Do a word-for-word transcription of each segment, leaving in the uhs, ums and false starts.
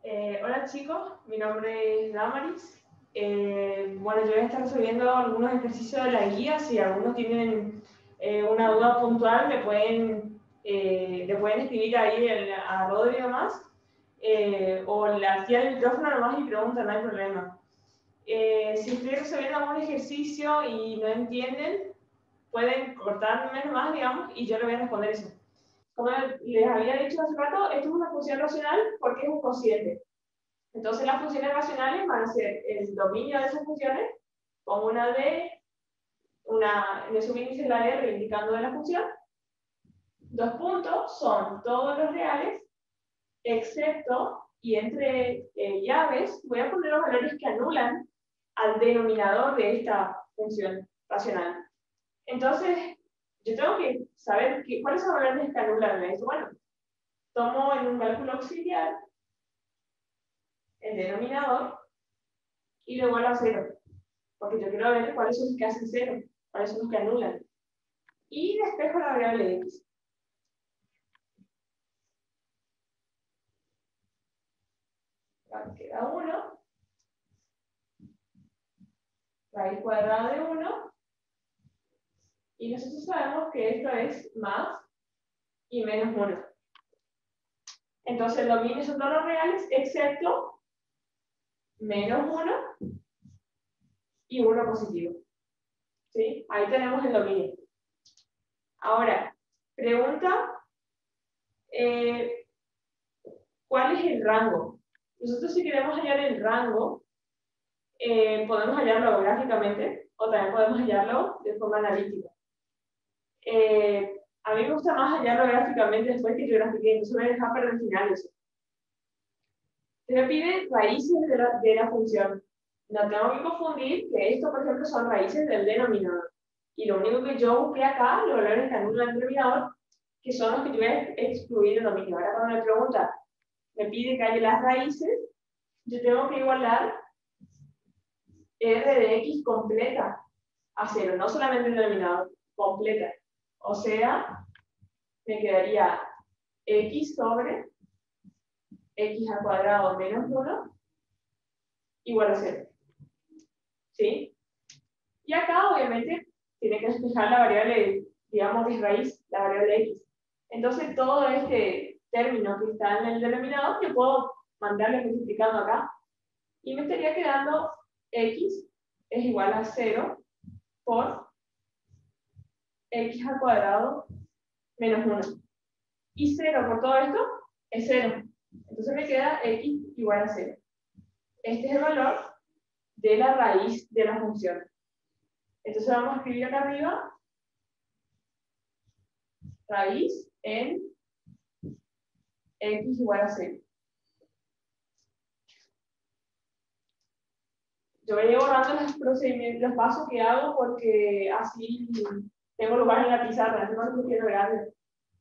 Eh, hola chicos, mi nombre es Damaris. Eh, bueno, yo voy a estar resolviendo algunos ejercicios de la guía. Si algunos tienen eh, una duda puntual, me pueden, eh, le pueden escribir ahí en, a Rodri nomás. Eh, o le activan el micrófono nomás y preguntan, no hay problema. Eh, si estoy resolviendo algún ejercicio y no entienden, pueden cortarme nomás, digamos, y yo le voy a responder eso. Como les había dicho hace rato, esto es una función racional porque es un cociente. Entonces las funciones racionales van a ser el dominio de esas funciones con una D, una, en el subíndice la R indicando de la función. Dos puntos son todos los reales, excepto, y entre eh, llaves, voy a poner los valores que anulan al denominador de esta función racional. Entonces, yo tengo que saber que, cuáles son los valores que anulan esto. Bueno, tomo en un cálculo auxiliar el denominador y lo igualo a cero. Porque yo quiero ver cuáles son los que hacen cero, cuáles son los que anulan. Y despejo la variable x. Acá queda uno. Raíz cuadrada de uno. Y nosotros sabemos que esto es más y menos uno. Entonces el dominio son todos los reales, excepto menos uno y uno positivo. ¿Sí? Ahí tenemos el dominio. Ahora, pregunta, eh, ¿cuál es el rango? Nosotros si queremos hallar el rango, eh, podemos hallarlo gráficamente o también podemos hallarlo de forma analítica. Eh, a mí me gusta más hallarlo gráficamente después que yo grafiqué, entonces voy a dejar para el final eso. Se me pide raíces de la, de la función. No tengo que confundir que esto, por ejemplo, son raíces del denominador. Y lo único que yo busqué acá, los valores que anulan el denominador, que son los que yo voy a excluir del dominio. Ahora cuando me pregunta, me pide que haya las raíces, yo tengo que igualar R de X completa a cero, no solamente el denominador, completa. O sea, me quedaría X sobre X al cuadrado menos uno igual a cero. ¿Sí? Y acá, obviamente, tiene que despejar la variable, digamos que es raíz, la variable X. Entonces, todo este término que está en el denominador, yo puedo mandarle multiplicando acá. Y me estaría quedando X es igual a cero por X al cuadrado menos uno. Y cero por todo esto es cero. Entonces me queda X igual a cero. Este es el valor de la raíz de la función. Entonces vamos a escribir acá arriba raíz en X igual a cero. Yo voy a ir borrando los procedimientos, los pasos que hago porque así tengo lugar en la pizarra, no lo quiero grande.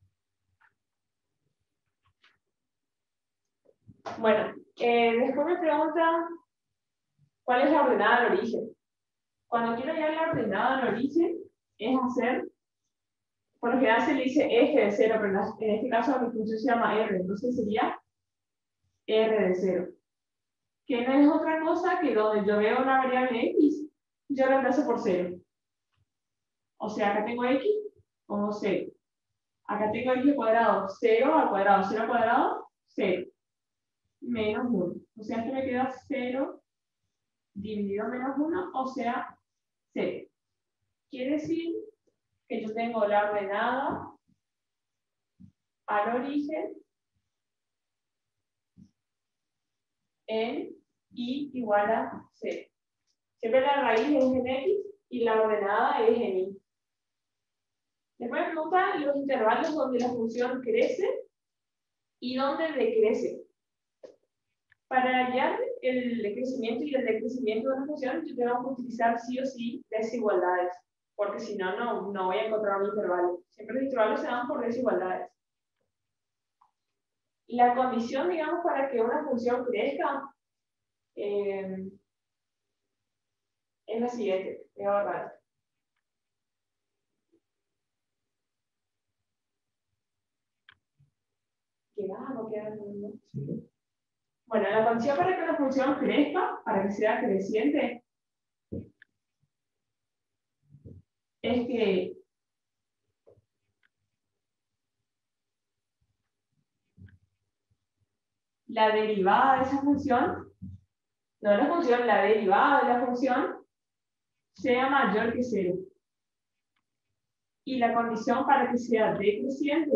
Bueno, eh, después me preguntan cuál es la ordenada del origen. Cuando quiero hallar la ordenada del origen, es hacer, por lo general se le dice eje de cero, pero en este caso mi función se llama R, entonces sería R de cero. Que no es otra cosa que donde yo veo una variable X, yo reemplazo por cero. O sea, acá tengo X como cero. Acá tengo X al cuadrado, cero al cuadrado, cero al cuadrado, cero. Menos uno. O sea, esto me queda cero dividido menos uno, o sea, cero. Quiere decir que yo tengo la ordenada al origen en y igual a cero. Siempre la raíz es en X y la ordenada es en Y. Después me pregunta los intervalos donde la función crece y donde decrece. Para hallar el crecimiento y el decrecimiento de una función, yo tengo que utilizar sí o sí desigualdades, porque si no, no, no voy a encontrar un intervalo. Siempre los intervalos se dan por desigualdades. La condición, digamos, para que una función crezca eh, es la siguiente. Voy a borrar. ¿Queda o no queda? Sí. Bueno, la condición para que la función crezca, para que sea creciente, es que la derivada de esa función, no la función, la derivada de la función, sea mayor que cero. Y la condición para que sea decreciente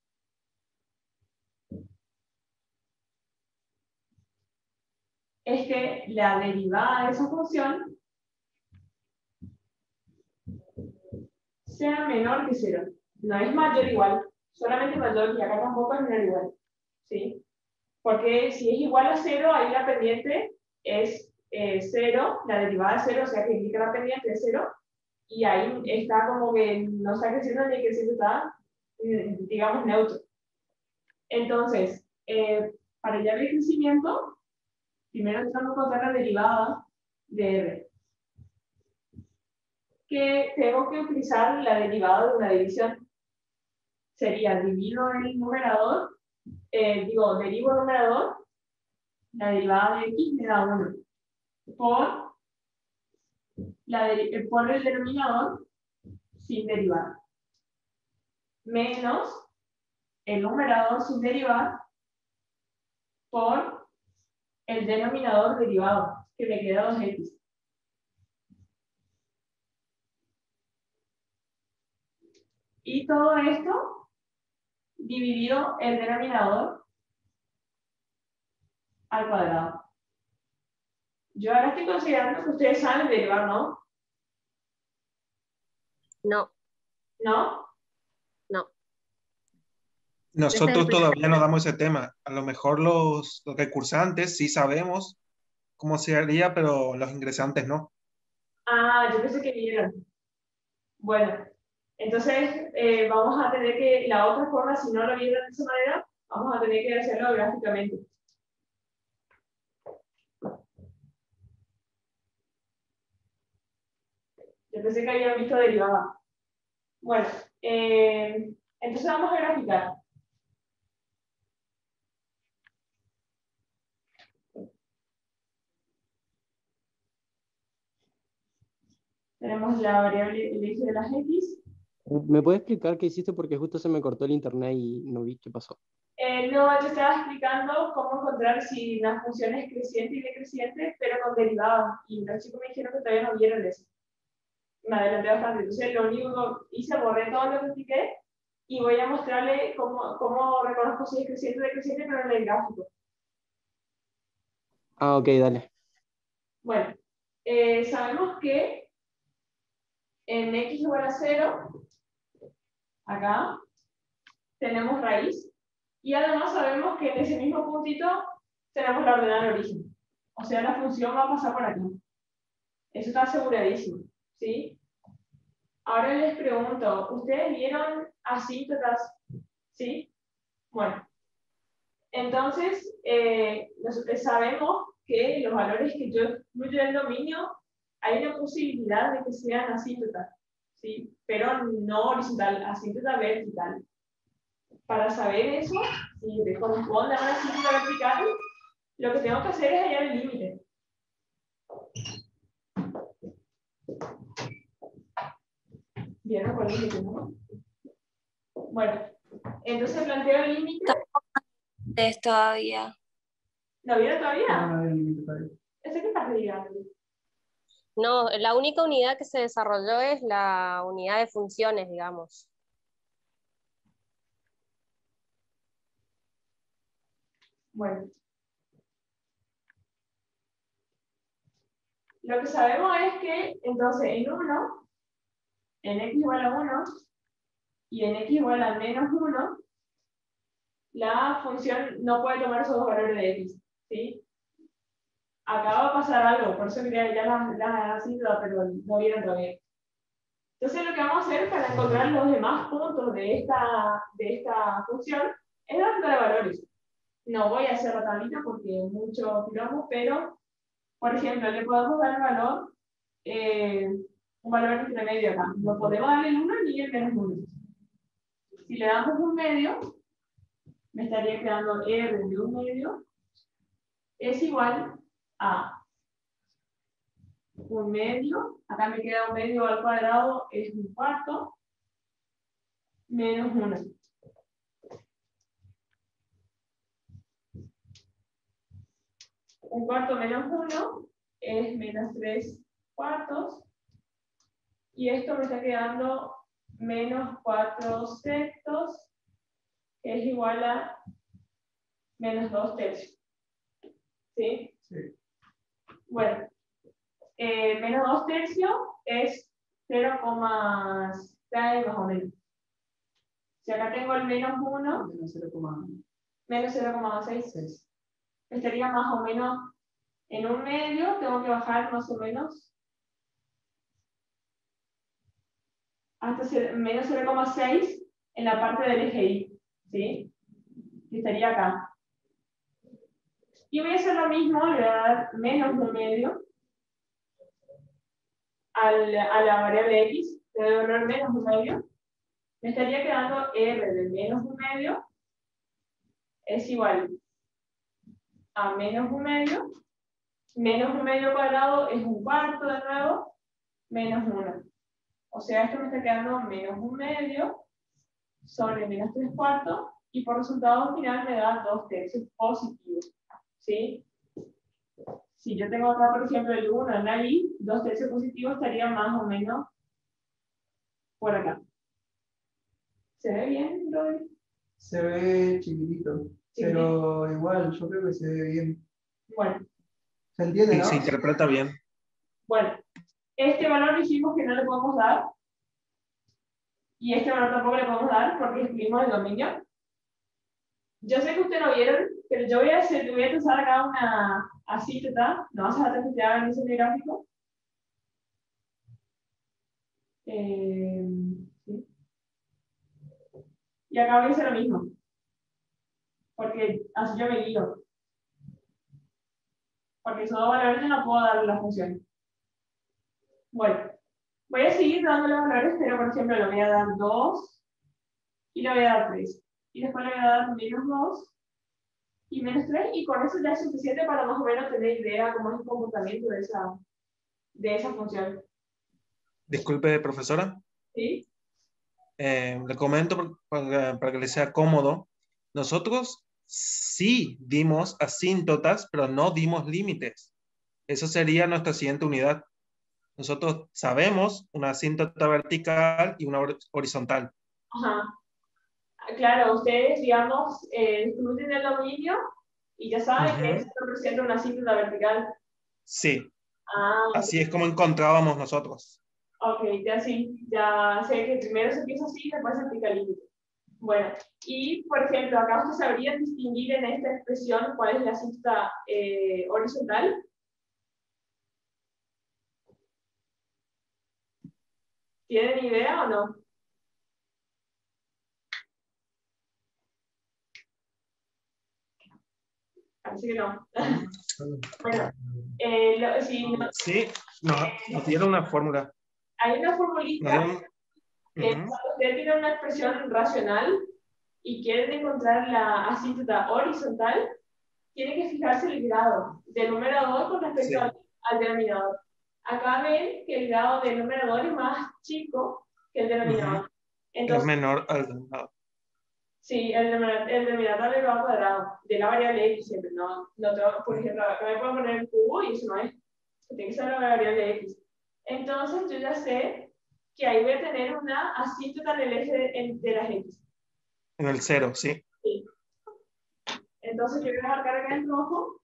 es que la derivada de esa función sea menor que cero. No es mayor o igual, solamente mayor, y acá tampoco es menor o igual. ¿Sí? Porque si es igual a cero, ahí la pendiente es eh, cero, la derivada es cero, o sea que indica la pendiente es cero, y ahí está como que no está creciendo ni creciendo, está, digamos, neutro. Entonces, eh, para hallar el crecimiento, primero necesitamos encontrar la derivada de R. Que tengo que utilizar la derivada de una división. Sería divido el numerador, eh, digo, derivo el numerador, la derivada de x me da uno, por, la de, por el denominador sin derivar, menos el numerador sin derivar por el denominador derivado, que me queda dos x. Y todo esto dividido el denominador al cuadrado. Yo ahora estoy considerando que ustedes saben derivar, ¿no? No. ¿No? No. Nosotros todavía no damos ese tema. A lo mejor los, los recursantes sí sabemos cómo se haría, pero los ingresantes no. Ah, yo pensé que vieron. Bueno, entonces eh, vamos a tener que, la otra forma, si no lo vieron de esa manera, vamos a tener que hacerlo gráficamente. Yo pensé que habían visto derivada. Bueno, eh, entonces vamos a graficar. Tenemos la variable, el eje de las x. ¿Me puedes explicar qué hiciste? Porque justo se me cortó el internet y no vi qué pasó. Eh, no, yo estaba explicando cómo encontrar si una función es creciente y decreciente, pero con derivada. Y los chicos me dijeron que todavía no vieron eso. Me adelanté bastante. Entonces, lo único que hice, borré todo lo que expliqué y voy a mostrarle cómo, cómo reconozco si es creciente o decreciente, pero en el gráfico. Ah, ok, dale. Bueno, eh, sabemos que en x igual a cero, acá, tenemos raíz. Y además sabemos que en ese mismo puntito tenemos la ordenada de origen. O sea, la función va a pasar por aquí. Eso está aseguradísimo, ¿sí? Ahora les pregunto, ¿ustedes vieron asíntotas? ¿Sí? Bueno, entonces, eh, nosotros sabemos que los valores que yo incluyo en el dominio, hay una posibilidad de que sean asíntotas, ¿sí? Pero no horizontal, asíntota vertical. Para saber eso, si te corresponde a una asíntota vertical, lo que tengo que hacer es hallar el límite. ¿Vieron con límite, no? Bueno, entonces planteo el límite. Es todavía. ¿Lo vieron todavía? No, no hay límite todavía. ¿Ese qué estás digando? No, la única unidad que se desarrolló es la unidad de funciones, digamos. Bueno. Lo que sabemos es que, entonces, en uno, en x igual a uno, y en x igual a menos uno, la función no puede tomar esos dos valores de x, ¿sí? Acá va a pasar algo, por eso quería ya las la asíntota, pero no vieron todavía. Entonces lo que vamos a hacer para encontrar los demás puntos de esta, de esta función es la ruta de valores. No voy a hacer la tablita porque es mucho quilombo, pero, por ejemplo, le podemos dar el valor, eh, un valor entre medio acá. No podemos darle el uno ni el menos uno. Si le damos un medio, me estaría quedando R de un medio es igual a un medio, acá me queda un medio al cuadrado, es un cuarto, menos uno. Un cuarto menos uno es menos tres cuartos, y esto me está quedando menos cuatro sextos, que es igual a menos dos tercios. ¿Sí? Sí. Bueno, eh, menos dos tercios es cero coma seis más o menos. Si acá tengo el menos uno, Menos cero coma menos cero coma seis, seis. estaría más o menos en un medio, tengo que bajar más o menos hasta cero- menos cero coma seis en la parte del eje Y, ¿sí? Que estaría acá. Y voy a hacer lo mismo, le voy a dar menos un medio al, a la variable X, le voy a dar menos un medio. Me estaría quedando R de menos un medio es igual a menos un medio. Menos un medio cuadrado es un cuarto de nuevo, menos uno. O sea, esto me está quedando menos un medio sobre menos tres cuartos, y por resultado final me da dos tercios positivos. ¿Sí? Si yo tengo acá, por ejemplo, el uno en la Y, dos tercios positivos estaría más o menos por acá. ¿Se ve bien, Rodri? Se ve chiquitito, pero igual yo creo que se ve bien. Bueno, ¿Se entiende, Y no? se interpreta bien. bueno. Este valor dijimos que no le podemos dar. Y este valor tampoco le podemos dar porque escribimos el dominio. Yo sé que ustedes lo vieron, pero yo voy a, hacer, voy a usar acá una asíntota. No vas a tener que hagan ese gráfico. Eh, ¿sí? Y acá voy a hacer lo mismo. Porque así yo me guío. Porque esos dos valores yo no puedo darle la función. Bueno, voy a seguir dándole valores, pero por ejemplo le voy a dar dos y le voy a dar tres. Y después le voy a dar menos dos y menos tres, y con eso ya es suficiente para más o menos tener idea cómo es el comportamiento de esa, de esa función. Disculpe, profesora. ¿Sí? Eh, le comento por- para, para que le sea cómodo. Nosotros sí dimos asíntotas, pero no dimos límites. Eso sería nuestra siguiente unidad. Nosotros sabemos una asíntota vertical y una hor- horizontal. Ajá. Claro, ustedes, digamos, eh, incluyen el dominio y ya saben que Ujú. eso representa una asíntota vertical. Sí, Ah, así es como encontrábamos nosotros. ok, ya sí, ya sé que primero se empieza así y después se aplica el límite. Bueno, y por ejemplo, acá usted sabría distinguir en esta expresión cuál es la asíntota eh, horizontal. ¿Tienen idea o no? Parece que no. Bueno, eh, lo- si no- Sí, nos, nos dieron una fórmula. hay una Nos formulita dieron- que Ujú. cuando usted tiene una expresión racional y quieren encontrar la asíntota horizontal, tiene que fijarse el grado del numerador con respecto Sí. al, al denominador. Acá ven que el grado del numerador es más chico que el denominador. Ujú. Es Entonces, menor al denominador. sí, el denominador, el denominador del grado cuadrado, de la variable x siempre, no, no tengo, por ejemplo, acá me puedo poner el cubo y eso no es, tiene que ser la variable x. Entonces, yo ya sé que ahí voy a tener una asíntota en el eje de, de las x. En el cero, sí. Sí. Entonces, yo voy a marcar acá en rojo.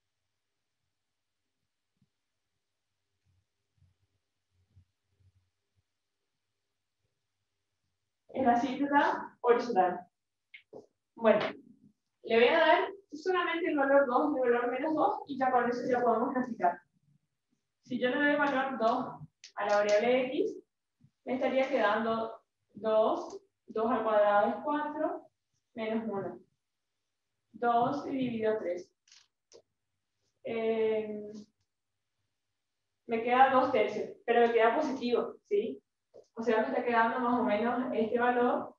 Es la asíntota horizontal. Bueno, le voy a dar solamente el valor dos y el valor menos dos, y ya con eso ya podemos clasificar. Si yo le doy el valor dos a la variable x, me estaría quedando dos, dos al cuadrado es cuatro, menos uno. dos dividido tres. Eh, me queda dos tercios, pero me queda positivo, ¿sí? O sea, me está quedando más o menos este valor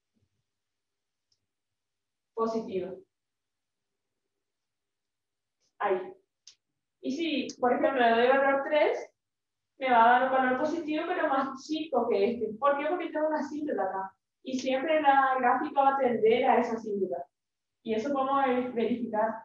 positivo. Ahí. Y si, por ejemplo, le doy valor tres, me va a dar un valor positivo, pero más chico que este. ¿Por qué? Porque tengo una asíntota acá. Y siempre la gráfica va a tender a esa asíntota. Y eso podemos verificar.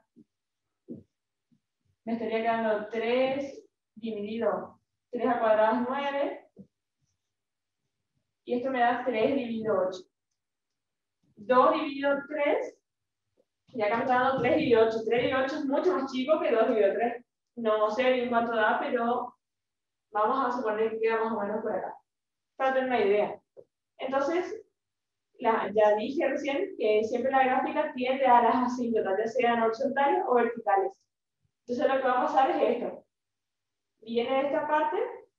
Me estaría quedando tres dividido tres al cuadrado es nueve. Y esto me da tres dividido ocho. dos dividido tres. Y acá me está dando tres dividido ocho. tres dividido ocho es mucho más chico que dos dividido tres. No sé bien cuánto da, pero vamos a suponer que queda más o menos por acá. Para tener una idea. Entonces, la, ya dije recién que siempre la gráfica tiende a las asíntotas, ya sean horizontales o verticales. Entonces lo que va a pasar es esto. Viene de esta parte,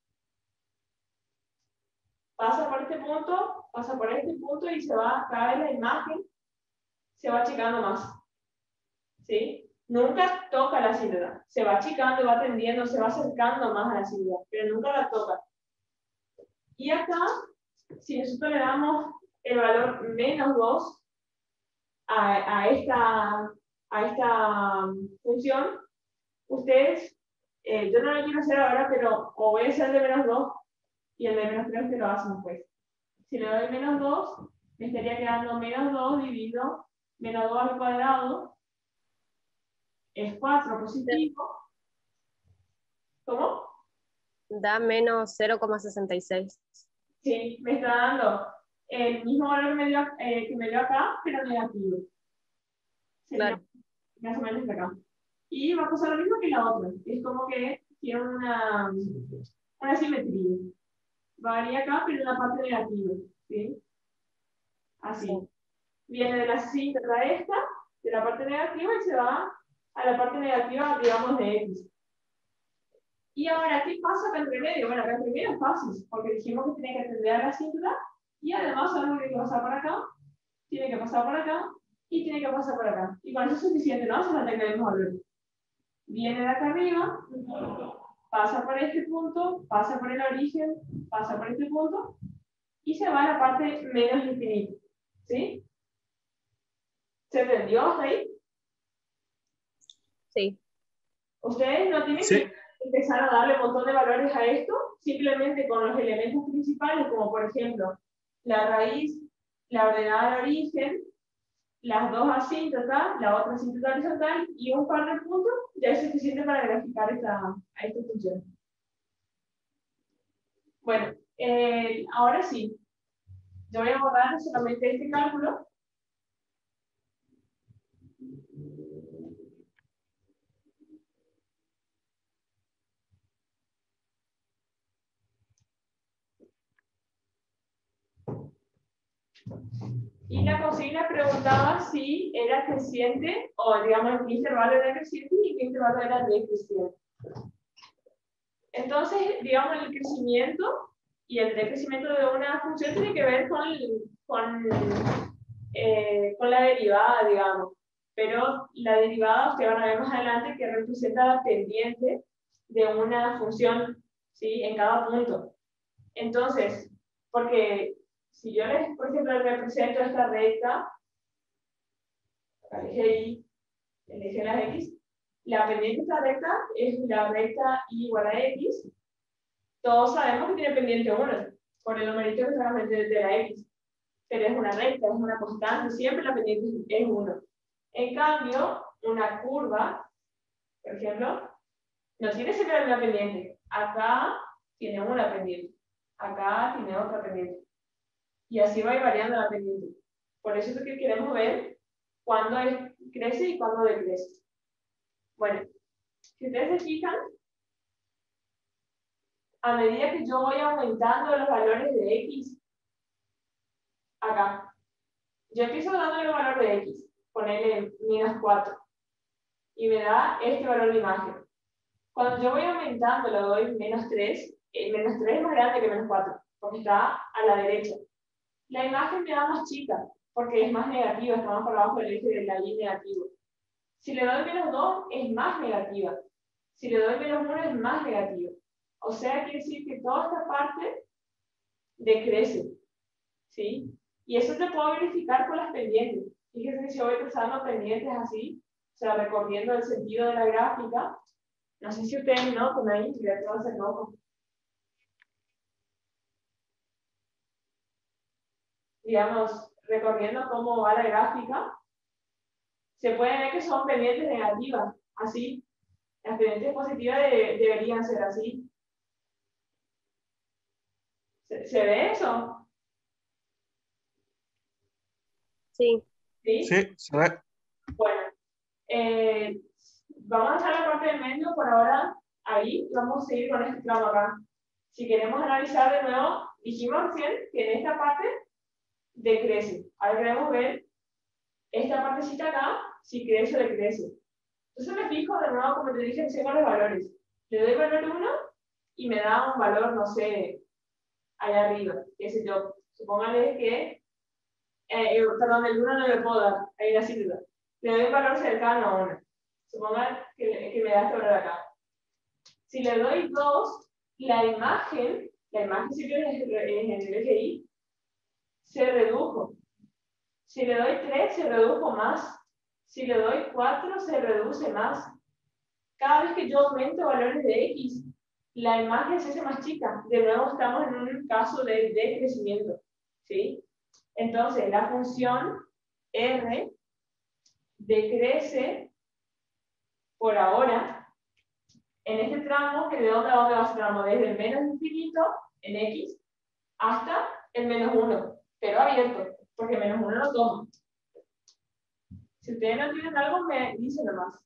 pasa por este punto, pasa por este punto y se va, cada vez la imagen se va achicando más. ¿Sí? Nunca toca la asíntota. Se va achicando, va tendiendo, se va acercando más a la asíntota, pero nunca la toca. Y acá, si nosotros le damos el valor menos dos a, a, esta, a esta función, ustedes, eh, yo no lo quiero hacer ahora, pero o voy a hacer el de menos dos y el de menos tres que lo hacen después. Si le doy menos dos, me estaría quedando menos dos dividido menos dos al cuadrado es cuatro positivo. ¿Cómo? Da menos cero coma sesenta y seis. Sí, me está dando el mismo valor que me dio, eh, que me dio acá, pero negativo. Sería Claro. más o menos de acá. Y va a pasar lo mismo que la otra. Es como que tiene una, una simetría. Varía acá, pero en la parte negativa. ¿Sí? Así. Sí. Viene de la asíntota esta, de la parte negativa, y se va a la parte negativa, digamos, de X. Y ahora, ¿qué pasa acá entre medio? Bueno, acá entre medio es fácil, porque dijimos que tiene que tender a la asíntota, y además algo tiene que pasar por acá, tiene que pasar por acá, y tiene que pasar por acá. Y con eso es suficiente, no hace falta que le demos valor. Viene de acá arriba, pasa por este punto, pasa por el origen, pasa por este punto, y se va a la parte menos infinita. ¿Sí? ¿Se entendió hasta ahí? Sí. Ustedes no tienen Sí. que empezar a darle un montón de valores a esto, simplemente con los elementos principales, como por ejemplo, la raíz, la ordenada del origen, las dos asíntotas, la otra asíntota horizontal y un par de puntos, ya es suficiente para graficar esta, a esta función. Bueno, eh, ahora sí, yo voy a borrar solamente este cálculo. Y la consigna preguntaba si era creciente, o digamos, en qué intervalo era creciente y en qué intervalo era decreciente. Entonces, digamos, el crecimiento y el decrecimiento de una función tiene que ver con, con, eh, con la derivada, digamos. Pero la derivada, ustedes van a ver más adelante, que representa la pendiente de una función, ¿sí? En cada punto. Entonces, porque si yo les, por ejemplo, represento esta recta, el eje Y, el eje de las X, la pendiente de esta recta es la recta Y igual a X. Todos sabemos que tiene pendiente uno, por el numerito que sacamos de la X. Pero es una recta, es una constante, siempre la pendiente es uno. En cambio, una curva, por ejemplo, no tiene siempre una pendiente. Acá tiene una pendiente, acá tiene otra pendiente. Y así va a ir variando la pendiente. Por eso es que queremos ver cuándo es, crece y cuándo decrece. Bueno, si ustedes se fijan, a medida que yo voy aumentando los valores de X, acá, yo empiezo dándole el valor de X, ponerle menos cuatro, y me da este valor de imagen. Cuando yo voy aumentando, le doy menos tres, el menos tres es más grande que menos cuatro, porque está a la derecha. La imagen me da más chica, porque es más negativa, está más por abajo del eje de la Y negativo. Si le doy menos dos, es más negativa. Si le doy menos uno, es más negativa. O sea, quiere decir que toda esta parte decrece. ¿Sí? Y eso te puedo verificar con las pendientes. Fíjense que si yo voy trazando pendientes así, o sea, recorriendo el sentido de la gráfica. No sé si ustedes notan ahí, ya te va a hacer rojo. Digamos, recorriendo cómo va la gráfica, se puede ver que son pendientes negativas, así. Las pendientes positivas de- deberían ser así. ¿Se, se ve eso? Sí. ¿Sí? Sí, se ve. Bueno, eh, vamos a dejar la parte del medio por ahora ahí y vamos a seguir con este tramo acá. Si queremos analizar de nuevo, dijimos recién que en esta parte decrece. Ahora queremos ver esta partecita acá, si crece o decrece. Entonces me fijo de nuevo, como te dije, recién con los valores. Le doy valor uno y me da un valor, no sé, allá arriba, qué sé yo. Supóngale que, eh, perdón, el uno no le puedo dar, ahí la cita. Le doy un valor cercano a uno. Supongan que, que me da este valor acá. Si le doy dos, la imagen, la imagen si en el F I, se redujo. Si le doy tres, se redujo más. Si le doy cuatro, se reduce más. Cada vez que yo aumento valores de X, la imagen se hace más chica. De nuevo estamos en un caso de decrecimiento. ¿Sí? Entonces, la función R decrece por ahora en este tramo, que de dónde a dónde va ese tramo, desde el menos infinito en X hasta el menos uno, pero abierto, porque menos uno lo toma. Si ustedes no tienen algo, me dicen nomás.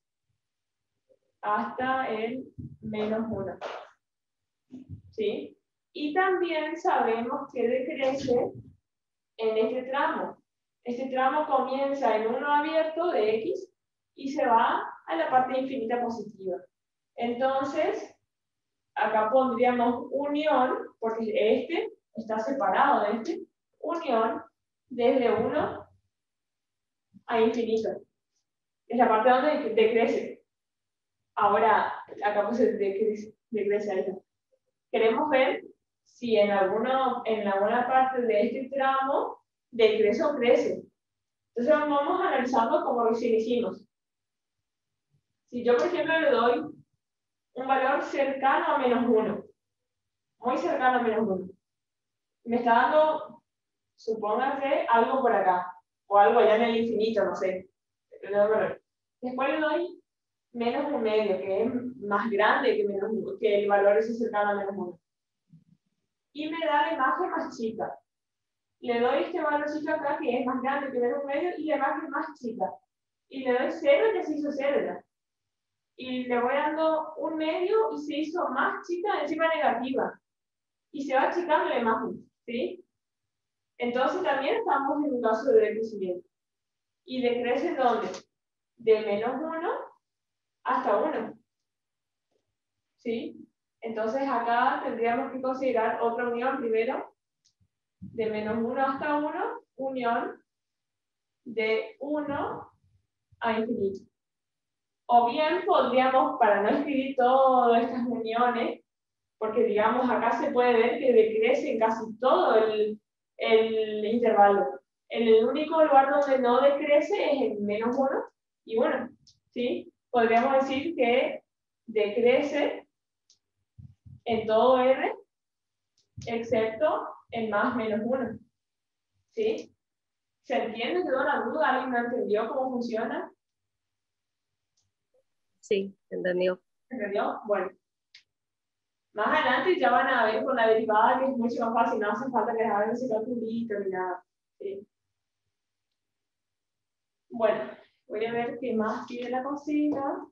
Hasta el menos uno. ¿Sí? Y también sabemos que decrece en este tramo. Este tramo comienza en uno abierto de X y se va a la parte infinita positiva. Entonces, acá pondríamos unión, porque este está separado de este, unión desde uno a infinito. Es la parte donde decrece. Ahora, acá puse decrece, decrece ahí. Queremos ver si en, alguno, en alguna parte de este tramo decrece o crece. Entonces vamos analizando como recién hicimos. Si yo, por ejemplo, le doy un valor cercano a menos uno, muy cercano a menos uno, me está dando, supóngase, algo por acá, o algo allá en el infinito, no sé. Después le doy menos un medio, que es más grande que, menos uno, que el valor ese cercano a menos uno. Y me da la imagen más chica. Le doy este valorcito acá, que es más grande que menos un medio, y la imagen más chica. Y le doy cero, y ya se hizo cero ya. Y le voy dando un medio, y se hizo más chica, encima negativa. Y se va achicando la imagen, ¿sí? Entonces también estamos en un caso de decrecimiento. ¿Y decrece dónde? De menos uno hasta uno. ¿Sí? Entonces acá tendríamos que considerar otra unión primero. De menos uno hasta uno, unión de uno a infinito. O bien podríamos, para no escribir todas estas uniones, porque digamos acá se puede ver que decrece en casi todo el, el intervalo. En el único lugar donde no decrece es en menos uno y uno. ¿Sí? Podríamos decir que decrece en todo R, excepto en más menos uno. ¿Sí? ¿Se entiende? ¿Quedó una duda? ¿Alguien no entendió cómo funciona? Sí, entendió. ¿Entendió? Bueno. Más adelante ya van a ver con la derivada que es mucho más fácil, no hace falta que hagan ese calculito ni nada. ¿Sí? Bueno, voy a ver qué más pide la cosita.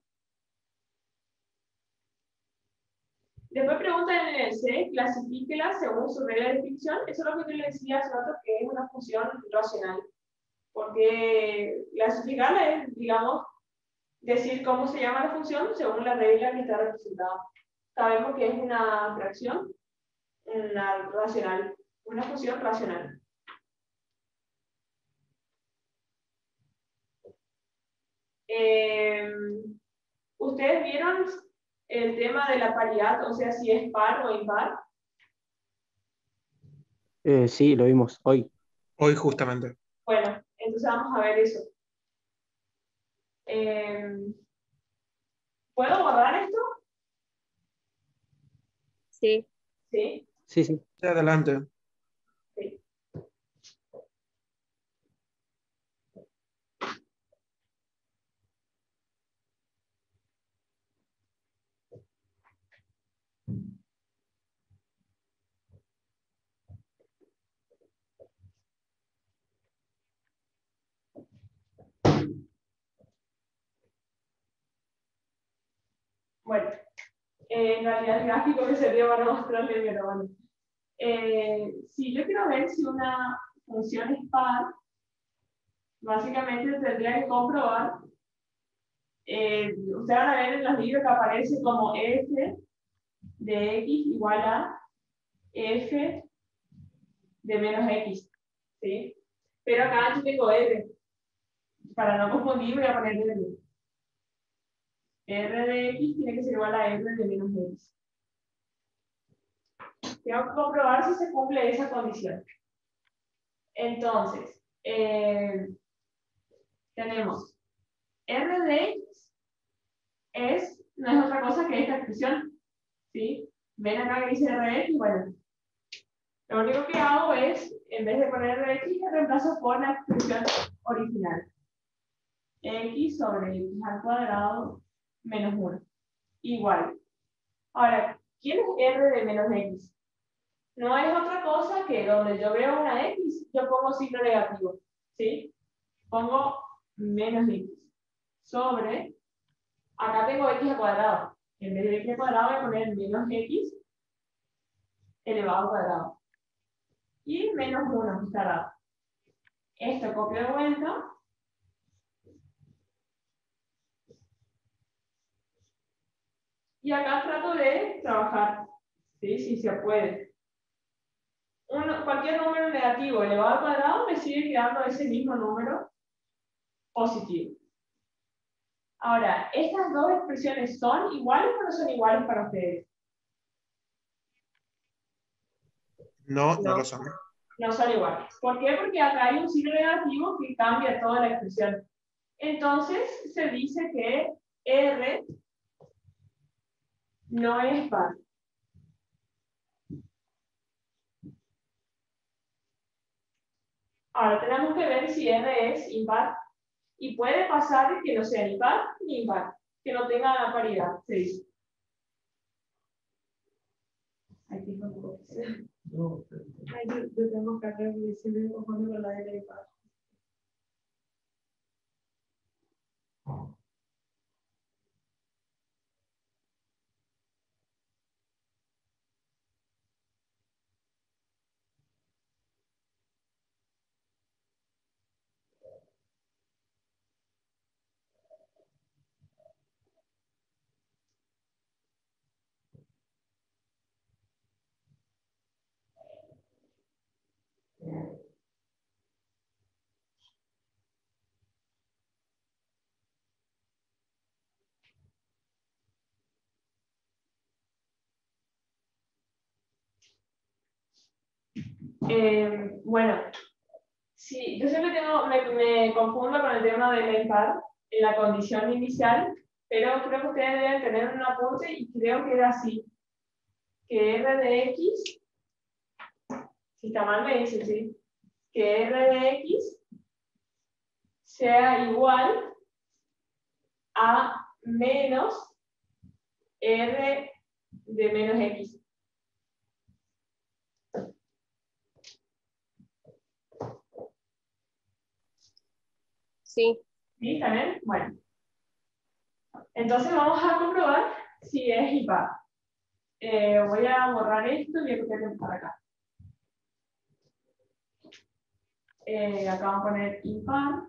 Después preguntan en el C, clasifíquela según su regla de ficción. Eso es lo que yo le decía hace rato, que es una función racional. Porque clasificarla es, digamos, decir cómo se llama la función según la regla que está representada. Sabemos que es una fracción, una racional, una función racional. Eh, ¿Ustedes vieron el tema de la paridad? O sea, si es par o impar. Eh, sí, lo vimos hoy. Hoy justamente. Bueno, entonces vamos a ver eso. Eh, ¿Puedo borrar esto? Sí. Sí. Sí, sí. Sí, adelante. Sí. Bueno, eh, en realidad el gráfico me sirvió para mostrarle, pero bueno. Eh, si yo quiero ver si una función es par, básicamente tendría que comprobar, eh, ustedes van a ver en los libros que aparece como f de x igual a f de menos x, ¿sí? Pero acá yo tengo r, para no confundir voy a poner r. R de x tiene que ser igual a r de menos x. Tengo que comprobar si se cumple esa condición. Entonces, eh, tenemos r de x es, no es otra cosa que esta expresión, ¿sí? Ven acá que dice r de x, bueno, lo único que hago es, en vez de poner r de x, la reemplazo por la expresión original. X sobre x al cuadrado menos uno. Igual. Ahora, ¿quién es r de menos x? No es otra cosa que donde yo veo una x, yo pongo signo negativo, ¿sí? Pongo menos x sobre, acá tengo x al cuadrado. En vez de x al cuadrado voy a poner menos x elevado al cuadrado. Y menos uno que está al lado. Esto copio de vuelta. Y acá trato de trabajar, ¿sí? Si se puede. Uno, cualquier número negativo elevado al cuadrado me sigue quedando ese mismo número positivo. Ahora, ¿estas dos expresiones son iguales o no son iguales para ustedes? No, no No. lo son. No son iguales. ¿Por qué? Porque acá hay un signo negativo que cambia toda la expresión. Entonces, se dice que R no es par. Ahora tenemos que ver si R es impar. Y puede pasar que no sea ni par ni impar, que no tenga paridad, se dice. Ahí tengo un poco. No, pero- Ay, yo, yo tengo que hacer porque siempre me confundo con la R impar. Eh, bueno, sí, yo siempre tengo, me, me confundo con el tema de la impar en la condición inicial, pero creo que ustedes deben tener un apunte y creo que era así. Que R de X, si está mal me dicen, sí, que R de X sea igual a menos R de menos X. Sí. ¿Sí? ¿Está bien? Bueno. Entonces vamos a comprobar si es impar. Eh, voy a borrar esto y voy a copiar para acá. Eh, acá vamos a poner impar.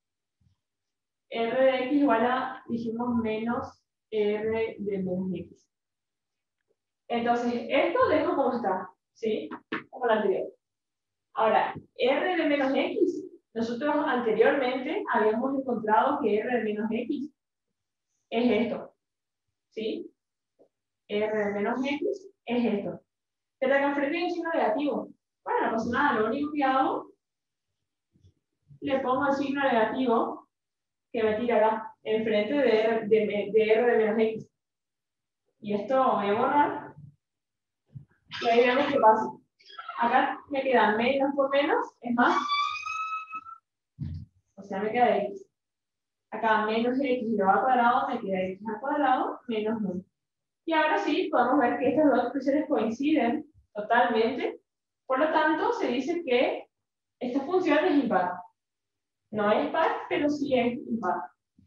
R de X igual a, dijimos, menos R de menos X. Entonces, esto dejo como está, ¿sí? Como la anterior. Ahora, R de menos X, nosotros anteriormente habíamos encontrado que R de menos X es esto, ¿sí? R de menos X es esto. Pero acá enfrente hay un signo negativo. Bueno, no pasa nada, lo único que hago, le pongo el signo negativo, que que me tira acá, enfrente de R de, de, R de menos X. Y esto voy a borrar. Y ahí vemos qué pasa. Acá me queda menos por menos, es más. O sea, me queda X. Acá menos X elevado al cuadrado, me queda X al cuadrado menos uno. Y ahora sí, podemos ver que estas dos expresiones coinciden totalmente. Por lo tanto, se dice que esta función es impar. No es par, pero sí es impar.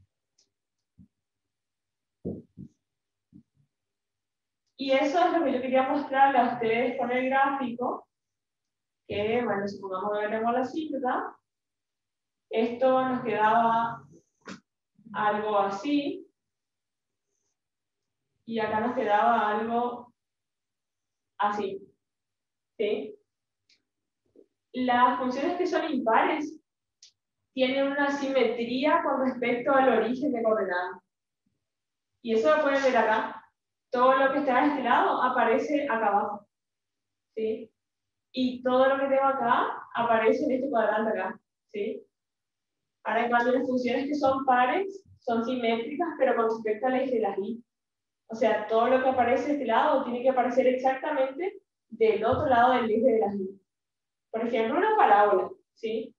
Y eso es lo que yo quería mostrarle a ustedes con el gráfico. Que, bueno, supongamos que tenemos la cifra. Esto nos quedaba algo así. Y acá nos quedaba algo así. ¿Sí? Las funciones que son impares tienen una simetría con respecto al origen de coordenadas. Y eso lo pueden ver acá. Todo lo que está de este lado aparece acá abajo. ¿Sí? Y todo lo que tengo acá aparece en este cuadrante acá. ¿Sí? Ahora, en cambio, las funciones que son pares son simétricas, pero con respecto al eje de las y. O sea, todo lo que aparece de este lado tiene que aparecer exactamente del otro lado del eje de las y. Por ejemplo, una parábola. ¿Sí?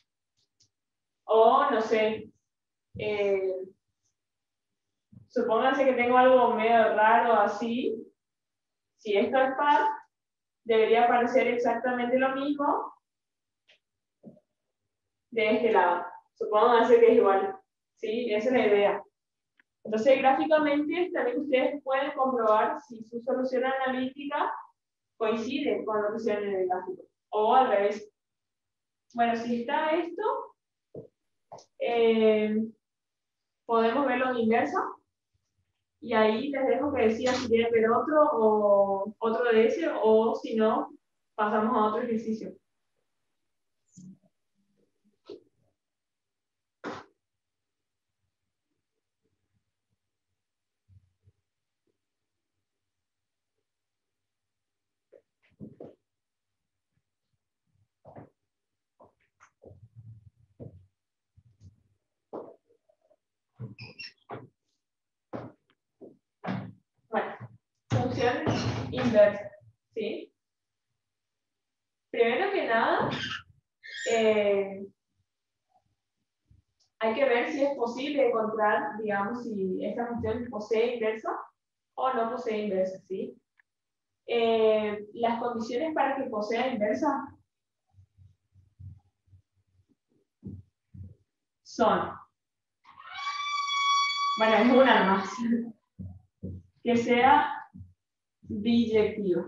O, no sé, eh, supónganse que tengo algo medio raro así. Si esto es par, debería aparecer exactamente lo mismo de este lado. Supónganse que es igual. ¿Sí? Esa es la idea. Entonces, gráficamente, también ustedes pueden comprobar si su solución analítica coincide con lo que se ve en el gráfico. O al revés. Bueno, si está esto, eh, podemos verlo en inversa. Y ahí les dejo que decidan si quieren ver otro o otro de ese, o si no, pasamos a otro ejercicio. Bueno, función inversa, ¿sí? Primero que nada, eh, hay que ver si es posible encontrar, digamos, si esta función posee inversa o no posee inversa, ¿sí? Eh, las condiciones para que posea inversa son, bueno, es una más, que sea biyectiva.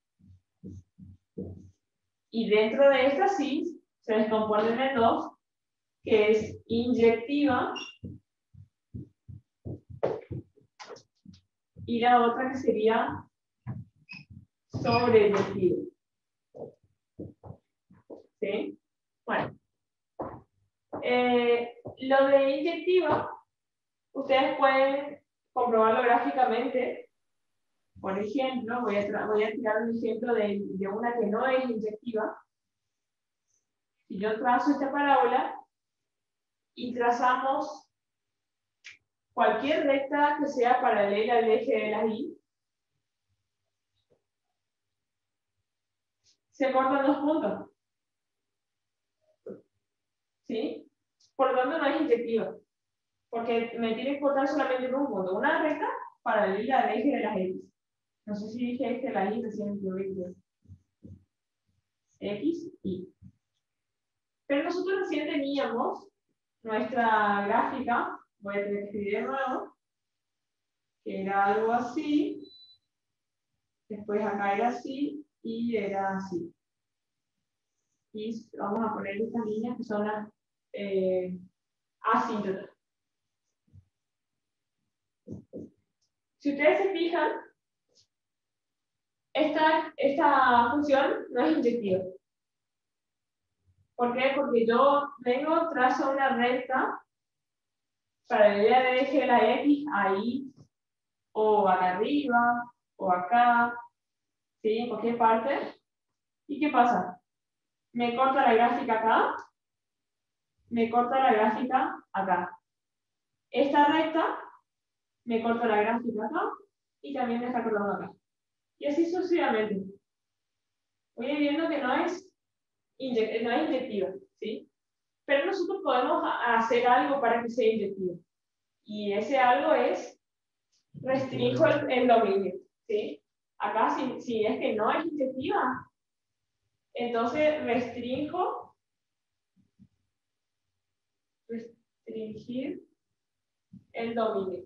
Y dentro de esta sí se descomponen en dos, que es inyectiva y la otra que sería sobreyectiva. ¿Sí? Bueno. Eh, lo de inyectiva, ustedes pueden comprobarlo gráficamente. Por ejemplo, voy a, voy a tirar un ejemplo de, de una que no es inyectiva. Si yo trazo esta parábola y trazamos cualquier recta que sea paralela al eje de la y, se cortan dos puntos. ¿Sí? Por lo tanto, no es inyectiva. Porque me tiene que cortar solamente en un punto. Una recta paralela al eje de las X. No sé si dije eje de la Y, recién me X, Y. Pero nosotros recién teníamos nuestra gráfica, voy a tener que escribir de nuevo, que era algo así, después acá era así, y era así. Y vamos a poner estas líneas que son las eh, asíntotas. Si ustedes se fijan, esta, esta función no es inyectiva. ¿Por qué? Porque yo vengo, trazo una recta paralela al eje de la X ahí, o acá arriba, o acá, ¿sí? En cualquier parte. ¿Y qué pasa? Me corta la gráfica acá, me corta la gráfica acá. esta recta, me corto la gráfica acá, y también me está cortando acá. Y así sucesivamente. Voy a ir viendo que no es, inyec no es inyectiva, ¿sí? Pero nosotros podemos hacer algo para que sea inyectiva. Y ese algo es, restringo el, el dominio, ¿sí? Acá, si, si es que no es inyectiva, entonces restringo, restringir el dominio.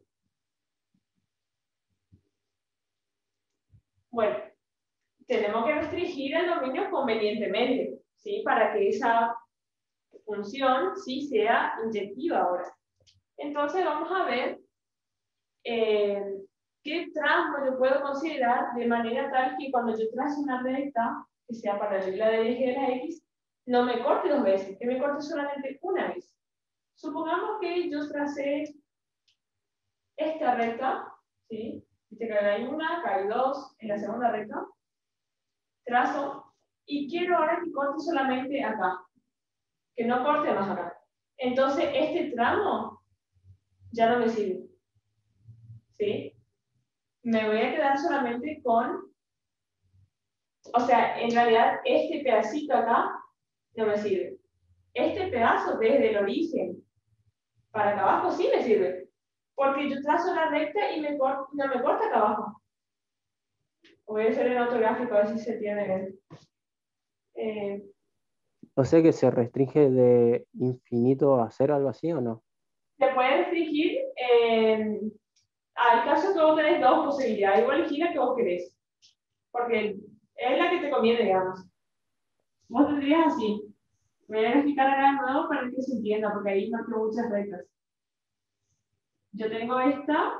Bueno, tenemos que restringir el dominio convenientemente, ¿sí? Para que esa función sí sea inyectiva ahora. Entonces vamos a ver eh, qué tramo yo puedo considerar de manera tal que cuando yo trace una recta que sea paralela del eje de la X, no me corte dos veces, que me corte solamente una vez. Supongamos que yo tracé esta recta, ¿sí? Viste que acá hay una, acá hay dos, en la segunda recta. Trazo, y quiero ahora que corte solamente acá, que no corte más acá. Entonces, este tramo ya no me sirve. ¿Sí? Me voy a quedar solamente con, o sea, en realidad este pedacito acá no me sirve. Este pedazo desde el origen para acá abajo sí me sirve, porque yo trazo la recta y me corto, no me corta acá abajo. Voy a hacer en otro gráfico a ver si se entiende bien. Eh, O sea que se restringe de infinito a cero, algo así, ¿o no? se puede restringir, eh, al caso que vos tenés dos posibilidades, igual elegir la que vos querés, porque es la que te conviene, digamos. Vos tendrías así. Voy a graficar acá de nuevo para que se entienda, porque ahí marqué muchas rectas. Yo tengo esta,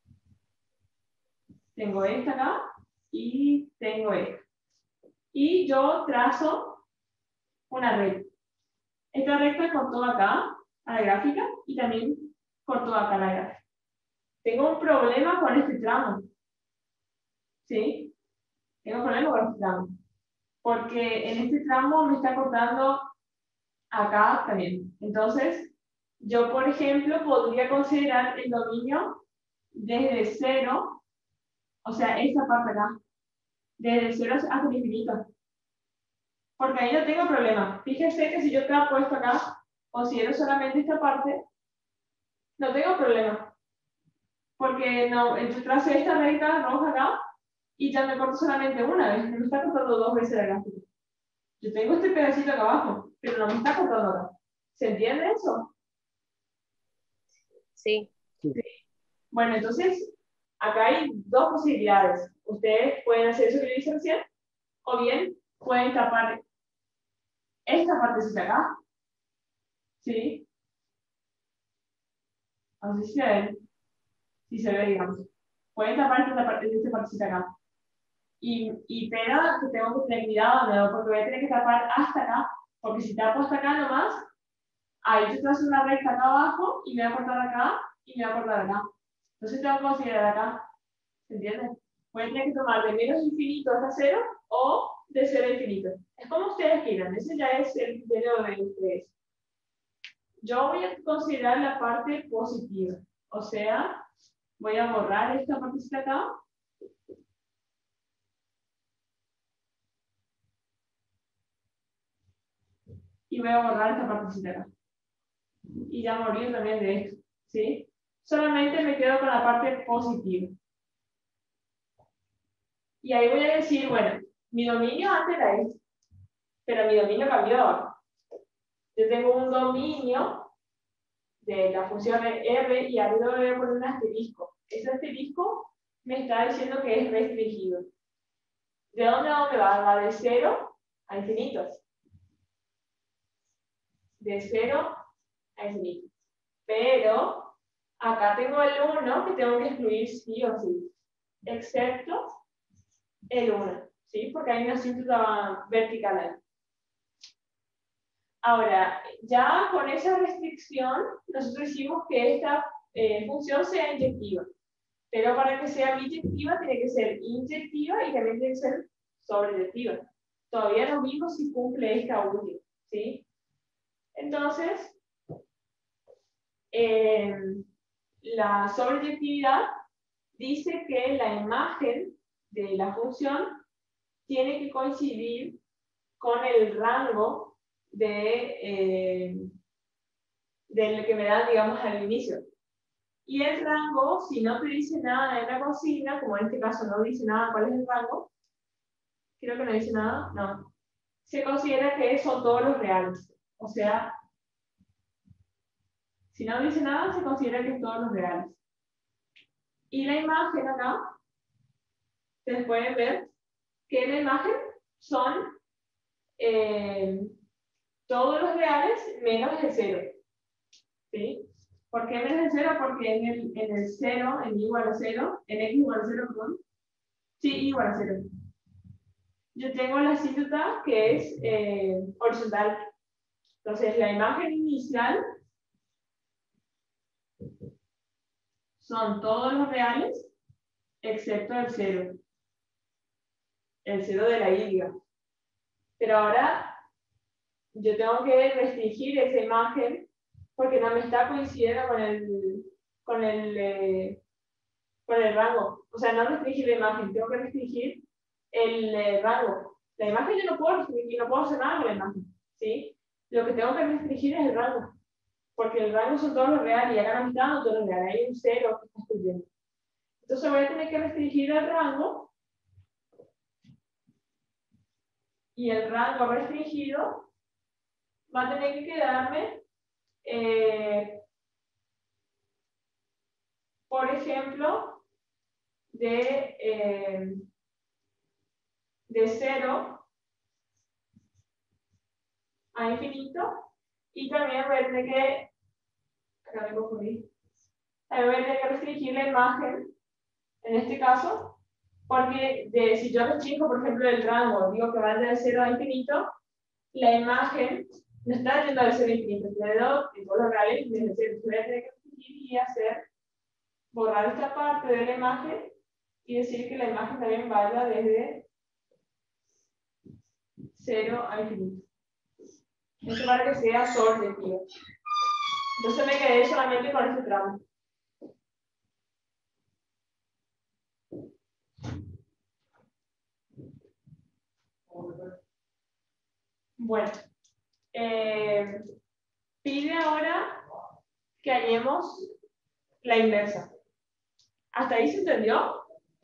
tengo esta acá, y tengo esta. Y yo trazo una recta. Esta recta cortó acá a la gráfica y también cortó acá a la gráfica. Tengo un problema con este tramo. ¿Sí? Tengo un problema con este tramo. Porque en este tramo me está cortando acá también. Entonces, yo, por ejemplo, podría considerar el dominio desde cero, o sea, esta parte acá, desde cero hasta el infinito. Porque ahí no tengo problema. Fíjense que si yo te he puesto acá, considero solamente esta parte, no tengo problema. Porque no, yo tracé esta recta roja acá y ya me corto solamente una vez, no me está cortando dos veces la gráfica. Yo tengo este pedacito acá abajo, pero no me está cortando acá. ¿Se entiende eso? Sí. Sí. Bueno, entonces, acá hay dos posibilidades. Ustedes pueden hacer eso que yo hice recién, o bien pueden tapar esta partecita acá. ¿Sí? No sé si se ve, si se ve, digamos. Pueden tapar esta, parte, esta partecita acá. Y, y pero que tengo que tener cuidado, ¿no? Porque voy a tener que tapar hasta acá, porque si tapo hasta acá nomás, ahí yo trazo una recta acá abajo y me voy a cortar acá y me voy a cortar acá. Entonces tengo que considerar acá. ¿Se entiende? Voy a tener que tomar de menos infinito hasta cero o de cero a infinito. Es como ustedes quieran, ese ya es el criterio de ustedes. Yo voy a considerar la parte positiva, o sea, voy a borrar esta partecita acá. Y voy a borrar esta partecita acá. Y ya morí también de esto, ¿sí? Solamente me quedo con la parte positiva. Y ahí voy a decir, bueno, mi dominio antes era este, pero mi dominio cambió ahora. Yo tengo un dominio de la función R y arriba voy a poner un asterisco. Ese asterisco me está diciendo que es restringido. ¿De dónde a dónde va? Va de cero a infinito. De cero a infinito. Pero acá tengo el uno que tengo que excluir sí o sí. Excepto el uno. ¿Sí? Porque hay una asíntota vertical ahí. Ahora, ya con esa restricción, nosotros decimos que esta eh, función sea inyectiva. Pero para que sea biyectiva, tiene que ser inyectiva y también tiene que ser sobreyectiva. Todavía no vimos si cumple esta última. ¿Sí? Entonces, eh, la sobreyectividad dice que la imagen de la función tiene que coincidir con el rango de, eh, del que me dan, digamos, al inicio. Y el rango, si no te dice nada en la consigna, como en este caso no dice nada cuál es el rango, creo que no dice nada, no, se considera que son todos los reales. O sea, si no dice nada, se considera que son todos los reales. Y la imagen acá, ustedes pueden ver que la imagen son eh, todos los reales menos el cero. ¿Sí? ¿Por qué menos el cero? Porque en el, en el cero, en y igual a cero, en x igual a cero, perdón, sí, y igual a cero. Yo tengo la asíntota que es eh, horizontal. Entonces, la imagen inicial son todos los reales, excepto el cero. El cero de la y. Pero ahora, yo tengo que restringir esa imagen porque no me está coincidiendo con el, con el, eh, con el rango. O sea, no restringir la imagen, tengo que restringir el eh, rango. La imagen yo no puedo restringir, no puedo hacer nada con la imagen, ¿sí? Lo que tengo que restringir es el rango, porque el rango son todos los reales y acá no me está dando todos los reales, hay un cero que está excluyendo. Entonces voy a tener que restringir el rango, y el rango restringido va a tener que quedarme, eh, por ejemplo, de, eh, de cero a infinito, y también voy a tener que, acá me confundí, también voy a tener que restringir la imagen, en este caso, porque de, si yo restringo, por ejemplo, el rango, digo que va de cero a infinito, la imagen no está yendo de cero a infinito, está yendo en todos los reales desde cero. Voy a tener que restringir y hacer, borrar esta parte de la imagen y decir que la imagen también vaya desde cero a infinito. Eso para que sea sortetivo. Entonces me quedé solamente con este tramo. Bueno, eh, pide ahora que hallemos la inversa. ¿Hasta ahí se entendió?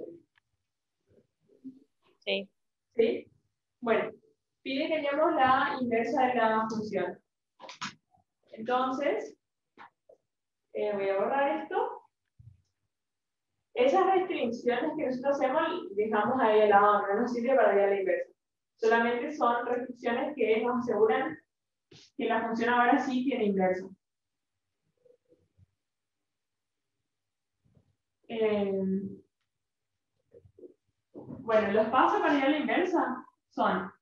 Sí. ¿Sí? Bueno, pide que hallemos la inversa de la función. Entonces, eh, voy a borrar esto. Esas restricciones que nosotros hacemos, dejamos ahí al lado, no nos sirve para hallar la inversa. Solamente son restricciones que nos aseguran que la función ahora sí tiene inversa. Eh, bueno, los pasos para hallar la inversa son: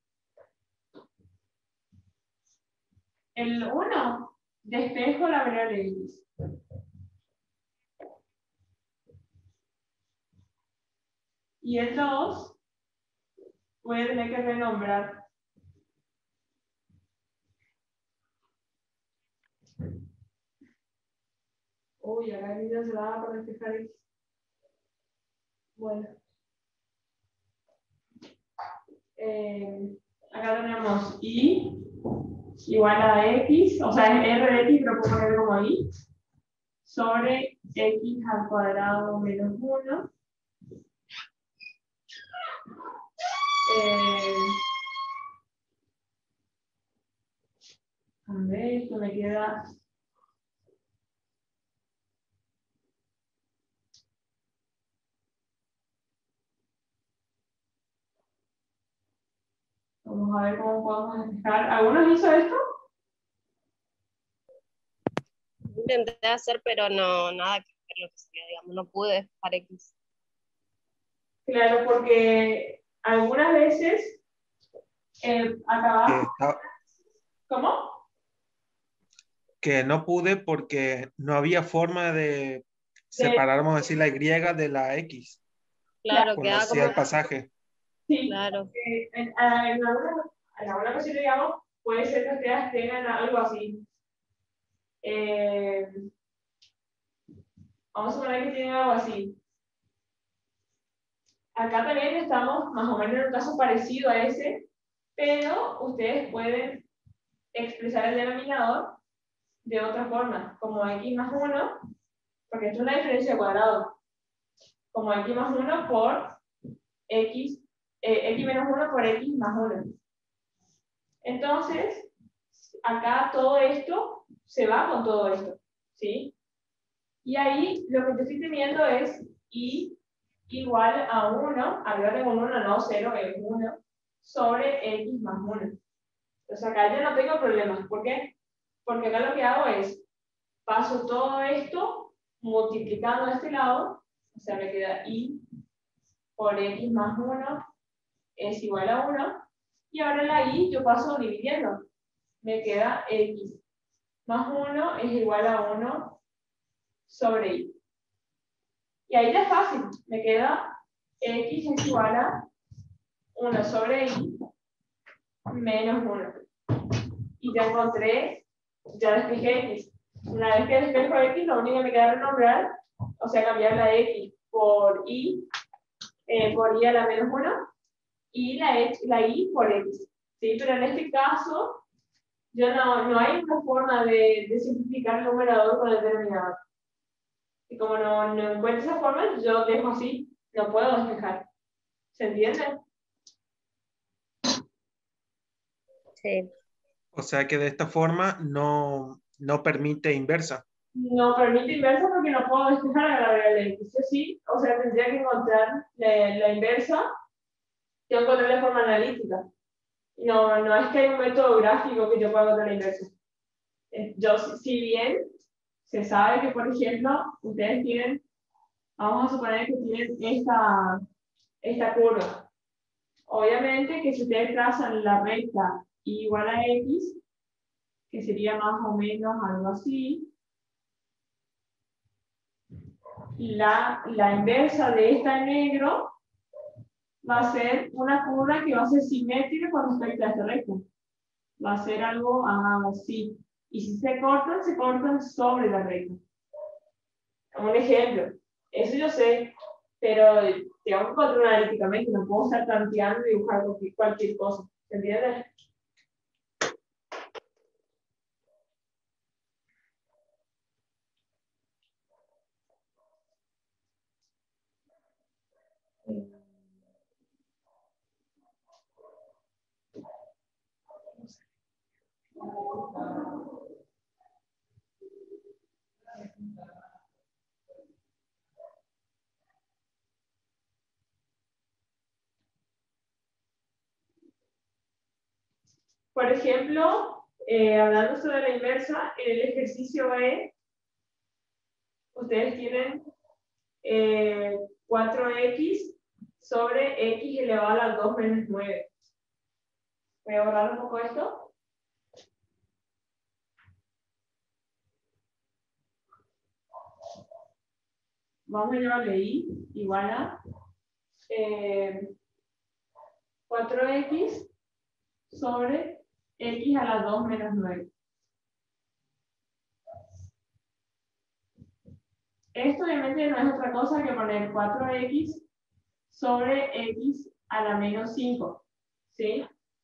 el uno, despejo la variable x. Y el dos, voy a tener que renombrar. Uy, acá el video se va para despejar x. Bueno. Eh, acá tenemos y igual a x, o sea, es r de x, pero puedo poner como y, sobre x al cuadrado menos uno. Eh, a ver, esto me queda... Vamos a ver cómo podemos despejar. ¿Algunos hizo esto? Intenté hacer, pero no, nada que ver lo que sea, digamos, no pude despejar X. Claro, porque algunas veces eh, acá Que, abajo... está- ¿Cómo? que no pude porque no había forma de De, separar, vamos a decir, la Y de la X Claro, cuando quedaba hacía como, el pasaje. sí, claro, eh, en, en, alguna, en alguna ocasión, digamos, puede ser que ustedes tengan algo así. Eh, Vamos a suponer que tiene algo así. Acá también estamos más o menos en un caso parecido a ese, pero ustedes pueden expresar el denominador de otra forma, como x más uno, porque esto es una diferencia de cuadrado, como x más uno por x, eh, x menos uno por x más uno. Entonces, acá todo esto se va con todo esto, ¿sí? Y ahí lo que yo estoy teniendo es y igual a uno, arriba tengo un uno, no cero, es uno, sobre x más uno. Entonces acá yo no tengo problemas. ¿Por qué? Porque acá lo que hago es, paso todo esto multiplicando a este lado, o sea, me queda y por x más uno es igual a uno, y ahora la y yo paso dividiendo. Me queda x más uno es igual a uno sobre y. Y ahí ya es fácil, me queda x es igual a uno sobre y menos uno. Y ya encontré, ya despejé x. Una vez que despejo x, lo único que me queda es renombrar, o sea, cambiar la x por y, eh, por y a la menos uno, y la, x, la y por x. ¿Sí? Pero en este caso, yo no, no hay una forma de, de simplificar el numerador con el denominador. Y como no, no encuentro esa forma, yo dejo así, no puedo despejar. ¿Se entiende? Sí. O sea que de esta forma no, no permite inversa. No permite inversa porque no puedo despejar a la variable x. Yo sí, o sea, tendría que encontrar la, la inversa, yo encontré la forma analítica. No, no es que hay un método gráfico que yo pueda encontrar la inversa. Eh, Yo, si bien se sabe que, por ejemplo, ustedes tienen, vamos a suponer que tienen esta, esta curva. Obviamente que si ustedes trazan la recta igual a x, que sería más o menos algo así, la, la inversa de esta en negro va a ser una curva que va a ser simétrica con respecto a esta recta. Va a ser algo así. Y si se cortan, se cortan sobre la recta. Un ejemplo. Eso yo sé, pero tengo que controlar analíticamente. No puedo estar tanteando y dibujar cualquier, cualquier cosa. ¿Se entiende? Por ejemplo, eh, hablando sobre la inversa, en el ejercicio B, ustedes tienen eh, cuatro x sobre x elevado a la dos menos nueve. Voy a borrar un poco esto. Vamos a llevarle y igual a eh, cuatro x sobre x a la dos menos nueve. Esto obviamente no es otra cosa que poner cuatro x sobre x a la menos cinco. ¿Sí?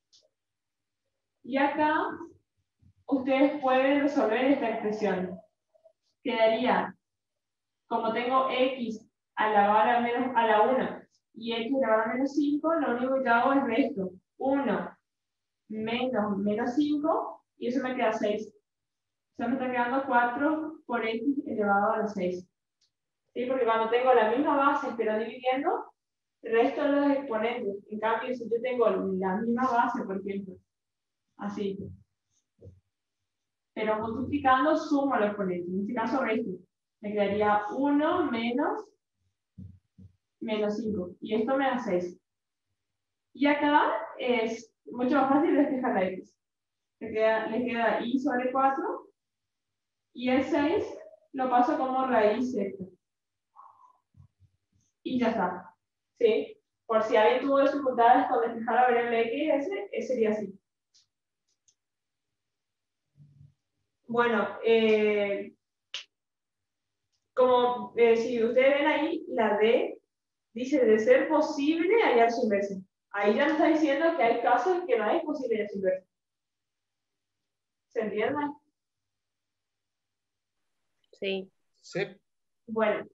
Y acá ustedes pueden resolver esta expresión. Quedaría, como tengo x elevado a, menos, a la uno y x elevado a menos cinco, lo único que hago es resto. uno menos menos cinco, y eso me queda seis. O sea, me está quedando cuatro por x elevado a la seis. ¿Sí? Porque cuando tengo la misma base, pero dividiendo, resto los exponentes. En cambio, si yo tengo la misma base, por ejemplo, así, pero multiplicando, sumo los exponentes. En este caso, resto. Me quedaría uno menos menos cinco. Y esto me da seis. Y acá es mucho más fácil despejar la x. Le queda, le queda y sobre cuatro. Y el seis lo paso como raíz sexta. Y ya está. ¿Sí? Por si alguien tuvo dificultades con despejar la variable x, ese, ese sería así. Bueno, eh, como eh, si ustedes ven ahí, la D dice de ser posible hallar su inversa. Ahí ya nos está diciendo que hay casos en que no es posible hallar su inversa. ¿Se entiende? Sí. Sí. Bueno,